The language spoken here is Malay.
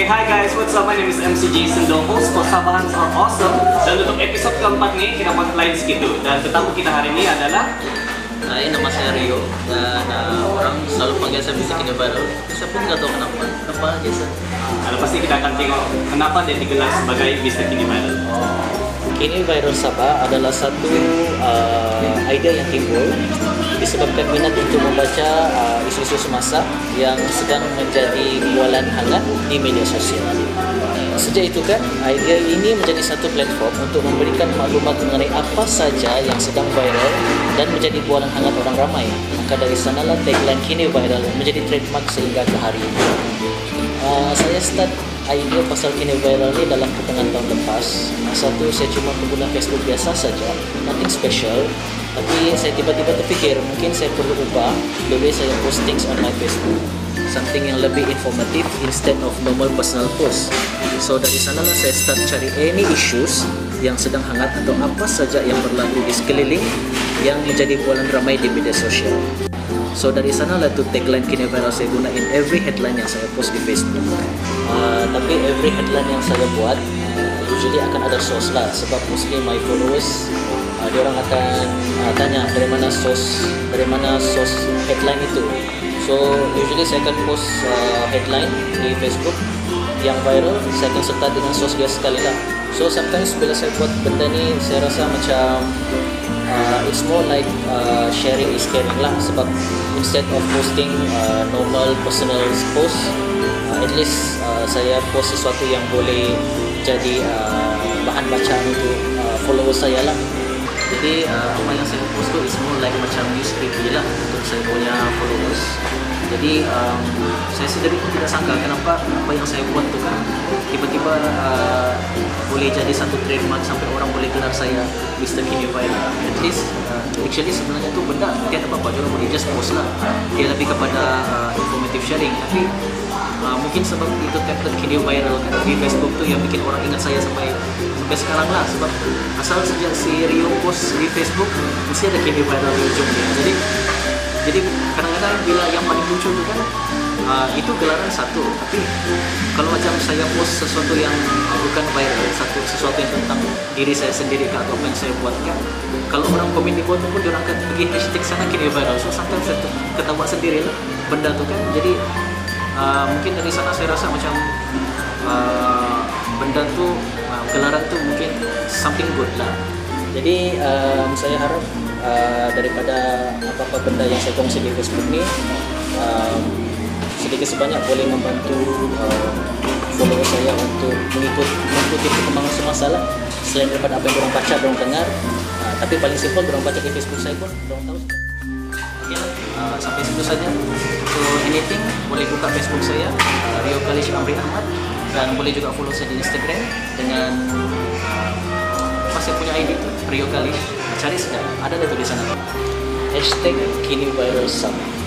Hi guys, what's up? My name is MC Jason, the host for Sabahans Are Awesome. Dan untuk episod keempat ni, kita buat lain segitu. Dan tetamu kita hari ini adalah nama saya Rio. Dan orang selalu panggil saya Mr Kini Viral. Saya pun tidak tahu kenapa. Kenapa Jason? Pasti kita akan tengok kenapa dia digelar sebagai Mr Kini Viral. Kini Viral Sabah adalah satu idea yang timbul disebabkan minat untuk membaca isu-isu semasa yang sedang menjadi bualan hangat di media sosial. Sejak itu kan, idea ini menjadi satu platform untuk memberikan maklumat mengenai apa saja yang sedang viral dan menjadi bualan hangat orang ramai. Maka dari sanalah tagline Kini Viral menjadi trademark sehingga ke hari ini. Saya start idea pasal Kini Viral ni dalam pertengahan tahun lepas. Masa tu saya cuma pengguna Facebook biasa saja, nothing special. Tapi saya tiba-tiba terfikir mungkin saya perlu ubah the way saya post things on my Facebook, something yang lebih informatif instead of normal personal post. So dari sanalah saya start cari any issues yang sedang hangat atau apa saja yang berlaku di sekeliling yang menjadi bualan ramai di media sosial. So dari sanalah tu tagline Kini Viral saya guna in every headline yang saya post di Facebook. Tapi every headline yang saya buat usually akan ada source lah, sebab mostly my followers diorang akan tanya dari mana source headline itu. So usually saya akan post headline di Facebook yang viral, saya akan serta dengan source dia sekali lah. So sometimes bila saya buat benda ni, saya rasa macam it's more like sharing is caring lah, sebab instead of posting normal personal post, at least saya post sesuatu yang boleh jadi bahan bacaan untuk followers saya lah. Jadi apa yang saya post tu is more like macam newspaper je lah untuk saya punya followers. Jadi saya sendiri pun tidak sangka kenapa apa yang saya buat tu kan tiba-tiba boleh jadi satu trademark sampai orang boleh gelar saya Mr Kini Viral. At least actually sebenarnya tu benda tiada apa-apa, cuma boleh just post lah. Dia lebih kepada informative sharing. Tapi mungkin sebab itu tagline Kini Viral kan di Facebook tu yang bikin orang ingat saya sampai sekarang lah, sebab asal sejak si Rio post di Facebook mesti ada Kini Viral di ujungnya. Jadi kadang-kadang bila yang paling muncul tu kan itu gelaran satu, tapi kalau macam saya post sesuatu yang bukan viral, sesuatu yang tentang diri saya sendiri atau apa yang saya buat kan, kalau orang komen di bawah tu pun diorang akan pergi hashtag sana Kini Viral. So sometimes saya ketawa sendiri lah benda tu kan. Jadi mungkin dari sana saya rasa macam benda tu gelaran tu mungkin something good lah. Jadi saya harap daripada apa-apa benda yang saya kongsi di Facebook ni sedikit sebanyak boleh membantu follower saya untuk mengikuti perkembangan semasa lah. Selain daripada apa yang orang baca, orang dengar, tapi paling simple orang baca di Facebook saya pun orang tahu. Okay lah, sampai situ saja. So anything boleh buka Facebook saya Rio Khalish dan boleh juga follow saya di Instagram dengan saya punya ID tu Rio Khalish. Cari saja, ada tulisan apa. #KiniViralSabah.